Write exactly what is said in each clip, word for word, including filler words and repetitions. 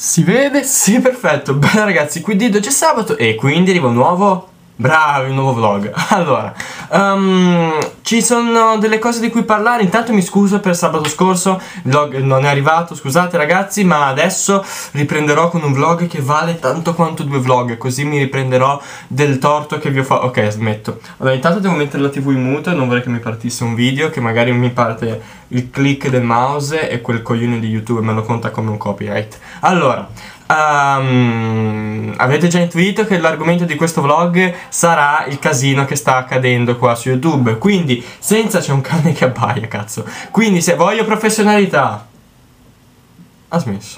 Si vede? Sì, perfetto. Bene ragazzi, quindi oggi è sabato e quindi arriva un nuovo... Bravi, un nuovo vlog. Allora, um, ci sono delle cose di cui parlare. Intanto mi scuso per sabato scorso, il vlog non è arrivato, scusate ragazzi, ma adesso riprenderò con un vlog che vale tanto quanto due vlog, così mi riprenderò del torto che vi ho fatto. Ok, smetto. Allora, intanto devo mettere la tivù in mute, non vorrei che mi partisse un video, che magari mi parte il click del mouse e quel coglione di YouTube me lo conta come un copyright. Allora... Um, avete già intuito che l'argomento di questo vlog sarà il casino che sta accadendo qua su YouTube. Quindi, senza... c'è un cane che abbaia, cazzo. Quindi, se voglio professionalità... Ha smesso.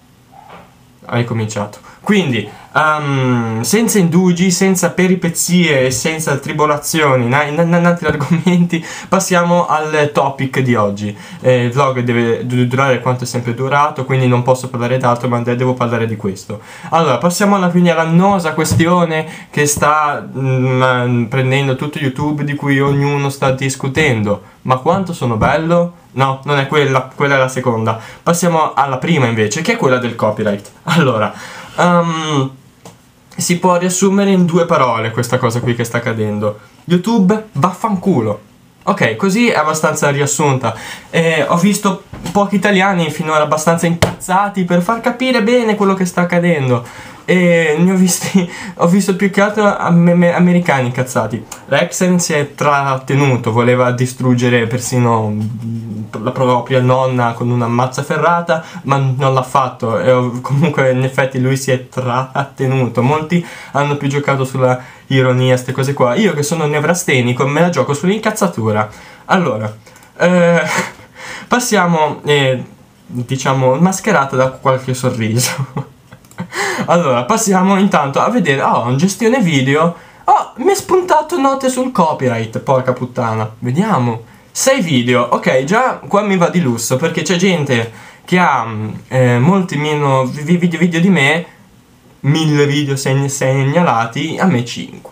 Ha ricominciato. Quindi, um, senza indugi, senza peripezie e senza tribolazioni innanzi argomenti, passiamo al topic di oggi. Eh, il vlog deve durare quanto è sempre durato, quindi non posso parlare d'altro, ma devo parlare di questo. Allora, passiamo alla, quindi all'annosa questione che sta mm, prendendo tutto YouTube, di cui ognuno sta discutendo. Ma quanto sono bello? No, non è quella, quella è la seconda. Passiamo alla prima invece, che è quella del copyright. Allora... Um, si può riassumere in due parole questa cosa qui che sta accadendo. YouTube, vaffanculo. Ok, così è abbastanza riassunta. eh, Ho visto pochi italiani finora abbastanza incazzati per far capire bene quello che sta accadendo. E ne ho visti, ho visto più che altro am americani incazzati. Rexen si è trattenuto, voleva distruggere persino la propria nonna con una mazza ferrata, ma non l'ha fatto. E comunque in effetti lui si è trattenuto. Molti hanno più giocato sulla ironia, queste cose qua. Io che sono nevrastenico me la gioco sull'incazzatura. Allora, eh, passiamo, eh, diciamo, mascherata da qualche sorriso. Allora, passiamo intanto a vedere. Oh, in gestione video. Oh, mi è spuntato note sul copyright. Porca puttana. Vediamo. sei video. Ok, già qua mi va di lusso, perché c'è gente che ha eh, molti meno video, video di me. Mille video segn segnalati. A me cinque.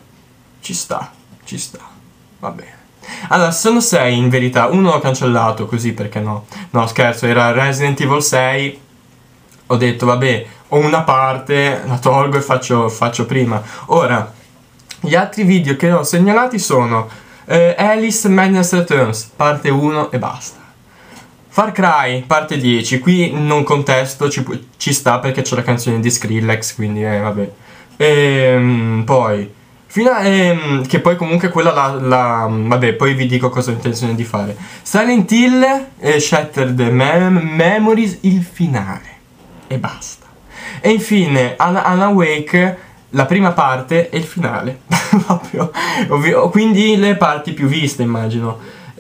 Ci sta, ci sta. Va bene. Allora, sono sei in verità. Uno l'ho cancellato così, perché no? No, scherzo, era Resident Evil sei. Ho detto, vabbè, ho una parte, la tolgo e faccio, faccio prima. Ora, gli altri video che ho segnalati sono eh, Alice Madness Returns, parte uno e basta. Far Cry, parte dieci, qui non contesto, ci, ci sta perché c'è la canzone di Skrillex, quindi eh, vabbè. E, poi, fino a, ehm, che poi comunque quella la, la... vabbè, poi vi dico cosa ho intenzione di fare. Silent Hill, eh, Shattered Mem Memories, il finale. E basta. E infine Alan Wake, la prima parte e il finale. Proprio ovvio, quindi le parti più viste, immagino.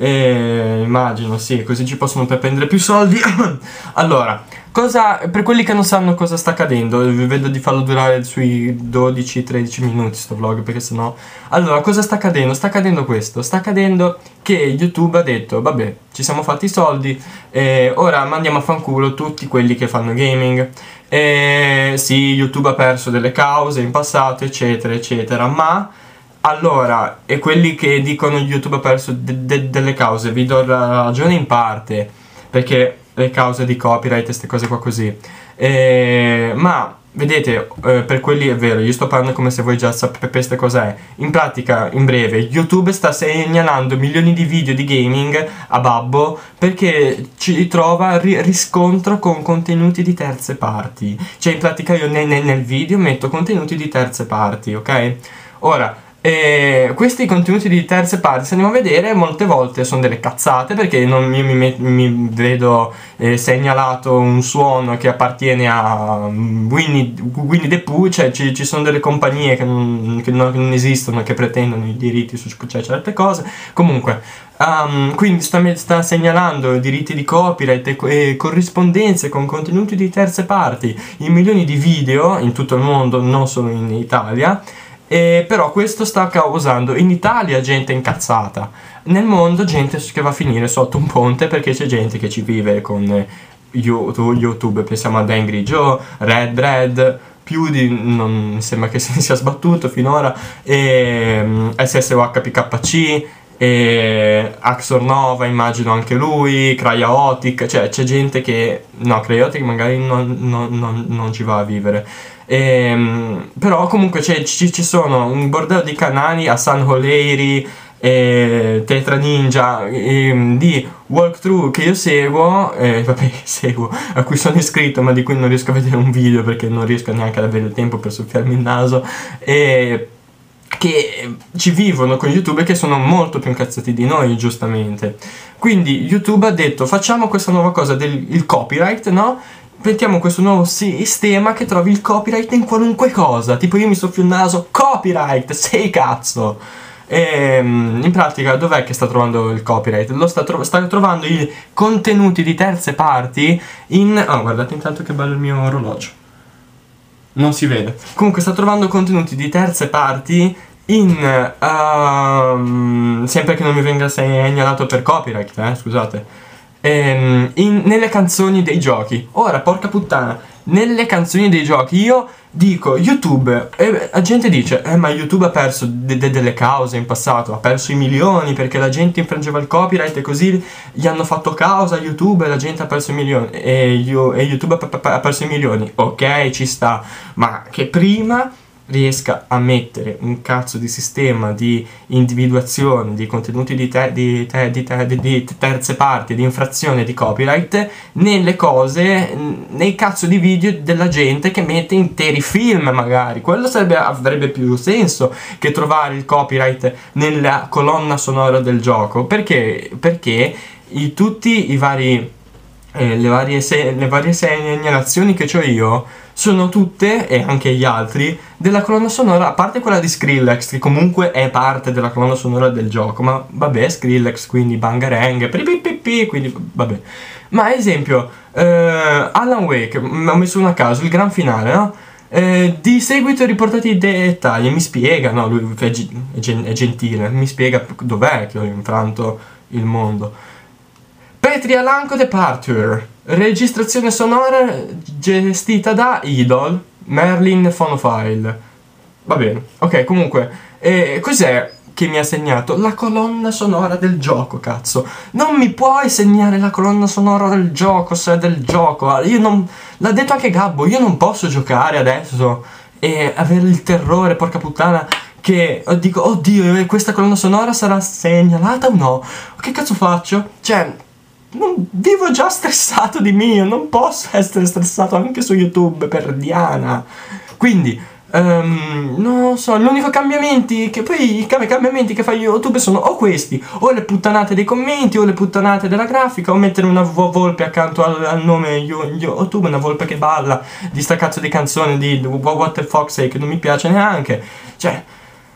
E, immagino, sì, così ci possono prendere più soldi. Allora, cosa, per quelli che non sanno cosa sta accadendo, vi vedo di farlo durare sui dodici tredici minuti sto vlog, perché sennò... Allora, cosa sta accadendo? Sta accadendo questo, sta accadendo che YouTube ha detto, vabbè, ci siamo fatti i soldi, e ora mandiamo a fanculo tutti quelli che fanno gaming. E sì, YouTube ha perso delle cause in passato, eccetera, eccetera, ma... Allora, e quelli che dicono YouTube ha perso de de delle cause, vi do la ragione in parte, perché le cause di copyright e queste cose qua così. E, ma, vedete, eh, per quelli è vero, io sto parlando come se voi già sapeste cos'è. In pratica, in breve, YouTube sta segnalando milioni di video di gaming a babbo perché ci trova ri riscontro con contenuti di terze parti. Cioè, in pratica io ne ne nel video metto contenuti di terze parti, ok? Ora... E questi contenuti di terze parti, se andiamo a vedere, molte volte sono delle cazzate, perché non, io mi, mi vedo eh, segnalato un suono che appartiene a Winnie, Winnie the Pooh, cioè ci, ci sono delle compagnie che non, che non, che non esistono, che pretendono i diritti su cioè, certe cose. Comunque, um, quindi sta, sta segnalando diritti di copyright e, e corrispondenze con contenuti di terze parti in milioni di video in tutto il mondo, non solo in Italia. E però questo sta causando in Italia gente incazzata, nel mondo gente che va a finire sotto un ponte, perché c'è gente che ci vive con YouTube, YouTube, pensiamo ad Angry Joe, Red Bread, più di... non mi sembra che si sia sbattuto finora, e S S O H P K C, e Axor Nova immagino anche lui, Cryaotic, cioè c'è gente che, no, Cryaotic magari non, non, non, non ci va a vivere. Ehm, però comunque ci, ci sono un bordello di canali a San Holeri, eh, Tetra Ninja, eh, di walkthrough che io seguo, eh, vabbè, seguo, a cui sono iscritto ma di cui non riesco a vedere un video perché non riesco neanche ad avere il tempo per soffiarmi il naso, e che ci vivono con YouTube e che sono molto più incazzati di noi, giustamente. Quindi YouTube ha detto: facciamo questa nuova cosa del il copyright, no? Mettiamo questo nuovo sistema che trovi il copyright in qualunque cosa. Tipo io mi soffio il naso, copyright, sei cazzo. E, in pratica dov'è che sta trovando il copyright? Lo sta, tro sta trovando i contenuti di terze parti in... Oh, guardate intanto che bello il mio orologio. Non si vede. Comunque sta trovando contenuti di terze parti in... Uh, sempre che non mi venga segnalato per copyright, eh, scusate. Ehm, in, nelle canzoni dei giochi. Ora, porca puttana, nelle canzoni dei giochi io dico YouTube, e la gente dice eh ma YouTube ha perso de de delle cause in passato, ha perso i milioni perché la gente infrangeva il copyright e così gli hanno fatto causa a YouTube e la gente ha perso i milioni e, io, e YouTube ha, ha perso i milioni. Ok, ci sta, ma che prima riesca a mettere un cazzo di sistema di individuazione di contenuti di, te, di, te, di, te, di, di terze parti, di infrazione di copyright nelle cose, nei cazzo di video della gente che mette interi film magari. Quello sarebbe, avrebbe più senso che trovare il copyright nella colonna sonora del gioco. Perché? Perché i, tutti i vari eh, le varie, se, le varie segnalazioni che ho io sono tutte, e anche gli altri, della colonna sonora, a parte quella di Skrillex, che comunque è parte della colonna sonora del gioco, ma vabbè, Skrillex, quindi Bangarang, pripipipi, quindi vabbè. Ma ad esempio, eh, Alan Wake, mi ho messo uno a caso, il gran finale, no? Eh, di seguito riportati i dettagli, mi spiega, no, lui è, è gentile, mi spiega dov'è che ho infranto il mondo. Petria Lanco Departure, registrazione sonora gestita da Idol, Merlin Phonophile. Va bene, ok, comunque, eh, cos'è che mi ha segnato? La colonna sonora del gioco, cazzo. Non mi puoi segnare la colonna sonora del gioco se è del gioco. Io non... L'ha detto anche Gabbo, io non posso giocare adesso e avere il terrore, porca puttana, che dico, oddio, questa colonna sonora sarà segnalata o no? Che cazzo faccio? Cioè... Non, vivo già stressato di mio, non posso essere stressato anche su YouTube per Diana. Quindi, um, non so, l'unico cambiamenti che poi i cambiamenti che fa YouTube sono o questi, o le puttanate dei commenti, o le puttanate della grafica, o mettere una volpe accanto al, al nome YouTube, una volpe che balla di sta cazzo di canzone di What the Fox che non mi piace neanche. Cioè...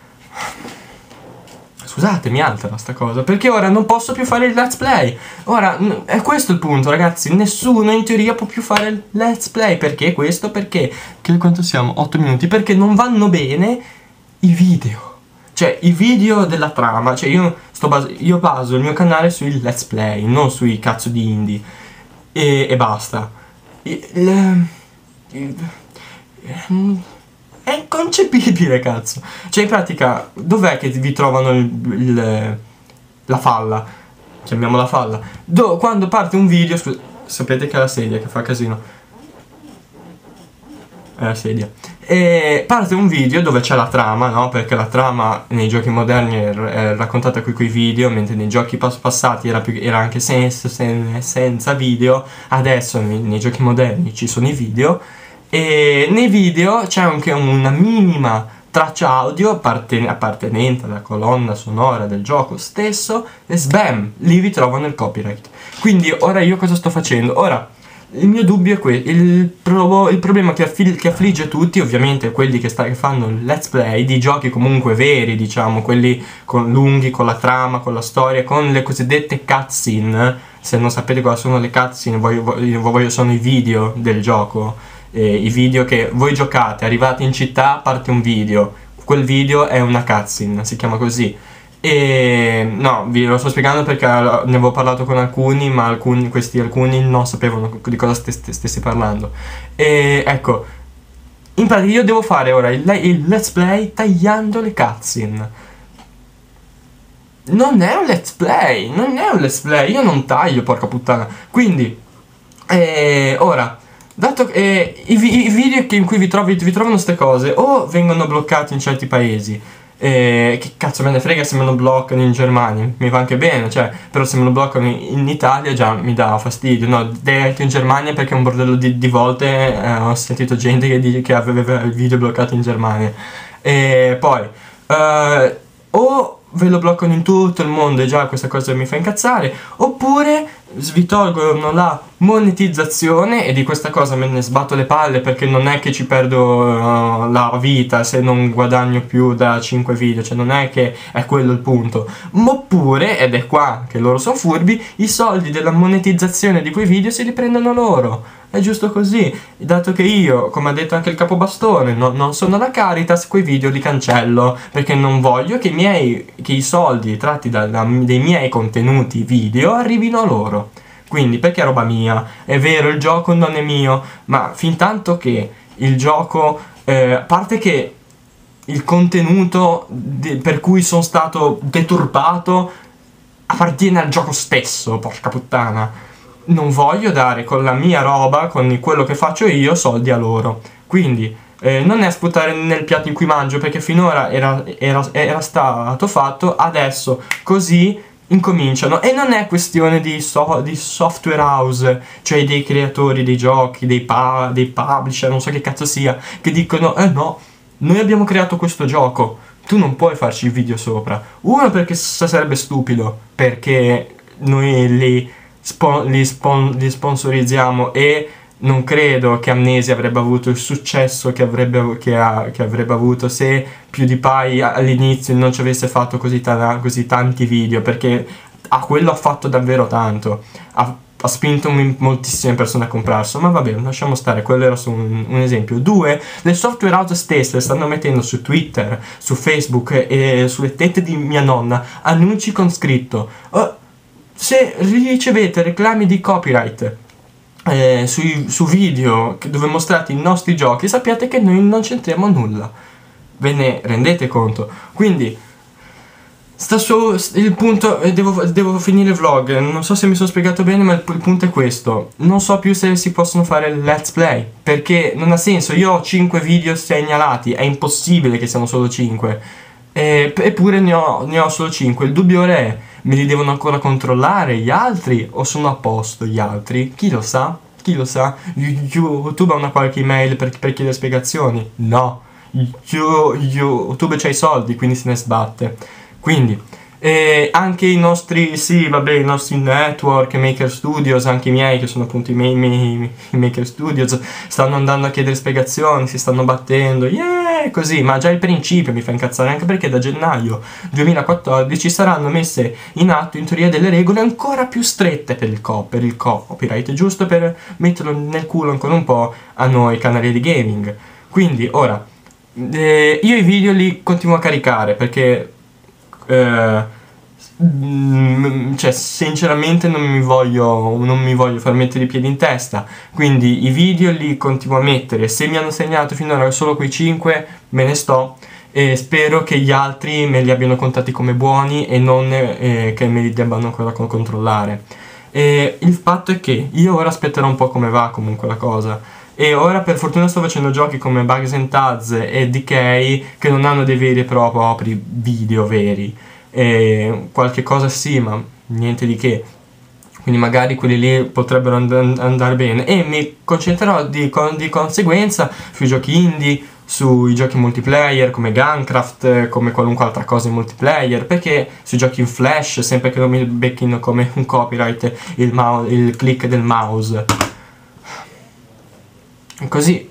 Scusate, mi altera sta cosa, perché ora non posso più fare il let's play. Ora, è questo il punto, ragazzi. Nessuno in teoria può più fare il let's play. Perché questo? Perché, che quanto siamo? otto minuti. Perché non vanno bene i video. Cioè, i video della trama. Cioè, io, sto bas io baso il mio canale sui let's play, non sui cazzo di indie. E, e basta. Il, il, il, il, È inconcepibile, cazzo. Cioè, in pratica, dov'è che vi trovano il, il, la falla? Chiamiamola falla. Do, quando parte un video... Scusa, sapete che è la sedia che fa casino. È la sedia. E parte un video dove c'è la trama, no? Perché la trama nei giochi moderni è, è raccontata qui coi video, mentre nei giochi pass passati era, più, era anche senza, senza video. Adesso nei, nei giochi moderni ci sono i video. E nei video c'è anche una minima traccia audio appartenente alla colonna sonora del gioco stesso e sbam, lì vi trovano il copyright. Quindi ora io cosa sto facendo? Ora, il mio dubbio è questo, il, pro il problema che, che affligge tutti, ovviamente quelli che, sta che fanno il let's play di giochi comunque veri, diciamo, quelli con lunghi, con la trama, con la storia, con le cosiddette cutscene. Se non sapete cosa sono le cutscene, voglio, voglio, voglio, sono i video del gioco. Eh, i video che voi giocate, arrivate in città, parte un video, quel video è una cutscene, si chiama così. E no, vi lo sto spiegando perché ne avevo parlato con alcuni, ma alcuni, questi alcuni non sapevano di cosa stessi, stessi parlando. E ecco, in pratica io devo fare ora il, il let's play tagliando le cutscene. non è un let's play, non è un let's play, io non taglio, porca puttana. Quindi, eh, ora, dato che eh, i, vi i video che in cui vi, trovi, vi trovano queste cose o vengono bloccati in certi paesi, eh, che cazzo me ne frega se me lo bloccano in Germania, mi va anche bene, cioè, però se me lo bloccano in, in Italia già mi dà fastidio, no, detto in Germania perché un bordello di, di volte eh, ho sentito gente che, di, che aveva il video bloccato in Germania. E poi, eh, o ve lo bloccano in tutto il mondo e già questa cosa mi fa incazzare, oppure vi tolgono la monetizzazione e di questa cosa me ne sbatto le palle, perché non è che ci perdo uh, la vita se non guadagno più da cinque video, cioè non è che è quello il punto. Ma oppure, ed è qua che loro sono furbi, i soldi della monetizzazione di quei video se li prendono loro. È giusto così, dato che io, come ha detto anche il capobastone, no, non sono la Caritas, quei video li cancello, perché non voglio che i miei che i soldi tratti da, da, dai miei contenuti video arrivino a loro. Quindi, perché è roba mia, è vero, il gioco non è mio, ma fin tanto che il gioco, eh, a parte che il contenuto per cui sono stato deturpato appartiene al gioco stesso, porca puttana. Non voglio dare con la mia roba, con quello che faccio io, soldi a loro. Quindi eh, non è sputare nel piatto in cui mangio, perché finora era, era, era stato fatto, adesso così incominciano. E non è questione di, so, di software house, cioè dei creatori dei giochi, dei, pa, dei publisher, non so che cazzo sia, che dicono eh no, noi abbiamo creato questo gioco, tu non puoi farci il video sopra. Uno, perché sarebbe stupido, perché noi li Spon li, spon li sponsorizziamo e non credo che Amnesia avrebbe avuto il successo che avrebbe, che ha, che avrebbe avuto se PewDiePie all'inizio non ci avesse fatto così, ta così tanti video, perché a quello ha fatto davvero tanto, ha, ha spinto moltissime persone a comprarselo, ma vabbè, lasciamo stare, quello era solo un, un esempio. Due, le software house stesse stanno mettendo su Twitter, su Facebook e sulle tette di mia nonna annunci con scritto oh, se ricevete reclami di copyright eh, sui, su video dove mostrate i nostri giochi, sappiate che noi non c'entriamo nulla. Ve ne rendete conto? Quindi sta su il punto, eh, devo, devo finire il vlog, non so se mi sono spiegato bene, ma il, il punto è questo. Non so più se si possono fare let's play, perché non ha senso. Io ho cinque video segnalati, è impossibile che siano solo cinque, eh, eppure ne ho, ne ho solo cinque. Il dubbio è: me li devono ancora controllare gli altri o sono a posto gli altri? Chi lo sa? Chi lo sa? YouTube ha una qualche email per, per chiedere spiegazioni? No. YouTube c'ha i soldi, quindi se ne sbatte. Quindi eh, anche i nostri, sì vabbè, i nostri network, Maker Studios, anche i miei che sono appunto i, miei, miei, i Maker Studios, stanno andando a chiedere spiegazioni, si stanno battendo, yeah, così, ma già il principio mi fa incazzare, anche perché da gennaio duemilaquattordici saranno messe in atto in teoria delle regole ancora più strette per il, co per il copyright, giusto per metterlo nel culo ancora un po' a noi canali di gaming. Quindi ora eh, io i video li continuo a caricare perché Uh, cioè sinceramente non mi voglio non mi voglio far mettere i piedi in testa, quindi i video li continuo a mettere. Se mi hanno segnato finora solo quei cinque, me ne sto, e spero che gli altri me li abbiano contati come buoni e non eh, che me li debbano ancora controllare. E il fatto è che io ora aspetterò un po' come va comunque la cosa. E ora per fortuna sto facendo giochi come Bugs and Taz e Decay che non hanno dei veri e propri video veri. E qualche cosa sì, ma niente di che. Quindi magari quelli lì potrebbero and andare bene. E mi concentrerò di, con di conseguenza sui giochi indie, sui giochi multiplayer come Gunkraft, come qualunque altra cosa in multiplayer, perché sui giochi in flash, sempre che non mi becchino come un copyright il, il click del mouse. Così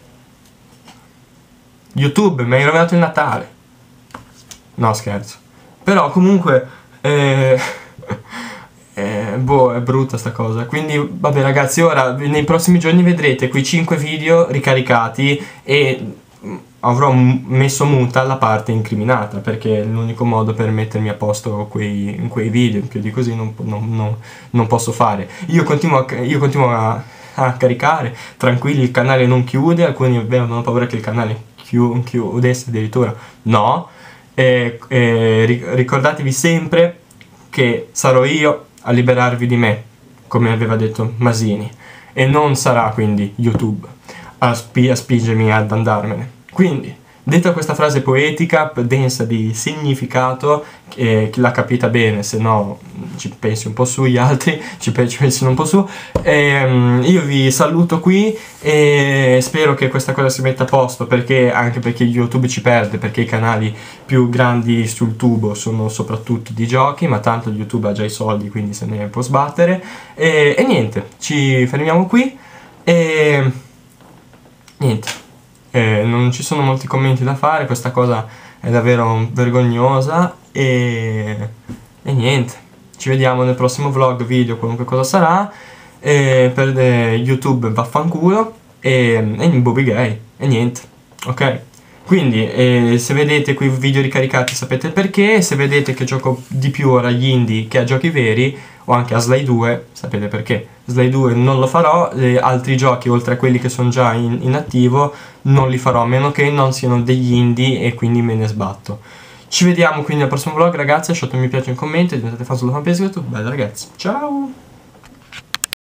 YouTube mi hai rovinato il Natale. No, scherzo. Però comunque eh, eh, boh, è brutta sta cosa. Quindi vabbè ragazzi, ora nei prossimi giorni vedrete quei cinque video ricaricati e avrò messo muta la parte incriminata, perché è l'unico modo per mettermi a posto quei, quei video. Più di così non, non, non, non posso fare. Io continuo a, io continuo a a caricare, tranquilli, il canale non chiude. Alcuni avevano paura che il canale chiudesse, addirittura no. e, e ri- ricordatevi sempre che sarò io a liberarvi di me, come aveva detto Masini, e non sarà quindi YouTube a, spi- a spingermi ad andarmene. Quindi, detta questa frase poetica, densa di significato, eh, chi l'ha capita bene, se no ci pensi un po' su, gli altri ci, pe- ci pensino un po' su, ehm, io vi saluto qui e spero che questa cosa si metta a posto, perché anche perché YouTube ci perde, perché i canali più grandi sul tubo sono soprattutto di giochi, ma tanto YouTube ha già i soldi, quindi se ne può sbattere, e, e niente, ci fermiamo qui e niente. Eh, non ci sono molti commenti da fare, questa cosa è davvero vergognosa e, e niente, ci vediamo nel prossimo vlog, video, qualunque cosa sarà, e per eh, YouTube vaffanculo e, e Bobby Gay e niente, ok? Quindi eh, se vedete quei video ricaricati sapete il perché, se vedete che gioco di più ora agli indie che a giochi veri o anche a Sly due sapete perché. Sly due non lo farò, eh, altri giochi oltre a quelli che sono già in, in attivo non li farò a meno che non siano degli indie e quindi me ne sbatto. Ci vediamo quindi al prossimo vlog ragazzi, lasciate un mi piace in commento, diventate fan sulla fanpage YouTube, bella ragazzi, ciao!